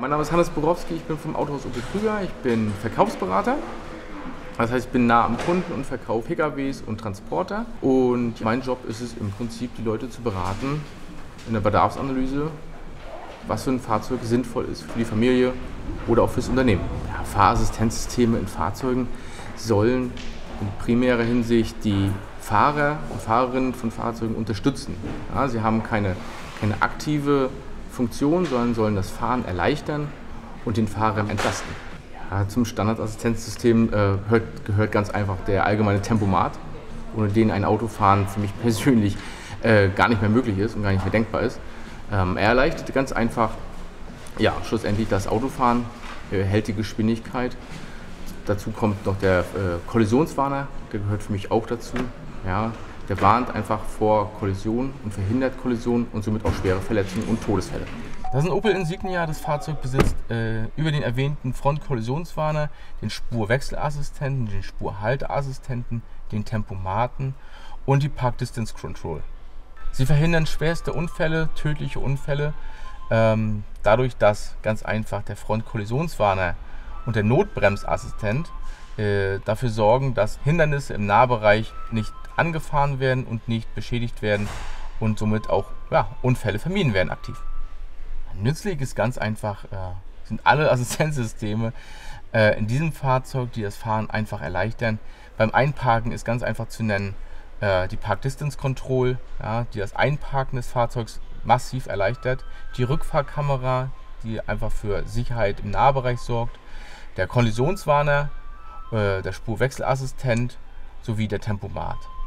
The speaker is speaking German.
Mein Name ist Hannes Borowski, ich bin vom Autohaus Opel Krüger, ich bin Verkaufsberater. Das heißt, ich bin nah am Kunden und verkaufe PKWs und Transporter. Und mein Job ist es im Prinzip, die Leute zu beraten in der Bedarfsanalyse, was für ein Fahrzeug sinnvoll ist für die Familie oder auch fürs Unternehmen. Ja, Fahrassistenzsysteme in Fahrzeugen sollen in primärer Hinsicht die Fahrer und Fahrerinnen von Fahrzeugen unterstützen. Ja, sie haben keine aktive Funktion, sondern sollen das Fahren erleichtern und den Fahrer entlasten. Ja, zum Standardassistenzsystem gehört ganz einfach der allgemeine Tempomat, ohne den ein Autofahren für mich persönlich gar nicht mehr möglich ist und gar nicht mehr denkbar ist. Er erleichtert ganz einfach schlussendlich das Autofahren, hält die Geschwindigkeit. Dazu kommt noch der Kollisionswarner, der gehört für mich auch dazu. Ja, der warnt einfach vor Kollisionen und verhindert Kollisionen und somit auch schwere Verletzungen und Todesfälle. Das ist ein Opel Insignia. Das Fahrzeug besitzt über den erwähnten Frontkollisionswarner, den Spurwechselassistenten, den Spurhalteassistenten, den Tempomaten und die Park Distance Control. Sie verhindern schwerste Unfälle, tödliche Unfälle, dadurch, dass ganz einfach der Frontkollisionswarner und der Notbremsassistent dafür sorgen, dass Hindernisse im Nahbereich nicht angefahren werden und nicht beschädigt werden und somit auch Unfälle vermieden werden aktiv. Nützlich ist ganz einfach, sind alle Assistenzsysteme in diesem Fahrzeug, die das Fahren einfach erleichtern. Beim Einparken ist ganz einfach zu nennen die Park Distance Control, die das Einparken des Fahrzeugs massiv erleichtert, die Rückfahrkamera, die einfach für Sicherheit im Nahbereich sorgt, der Kollisionswarner, der Spurwechselassistent sowie der Tempomat.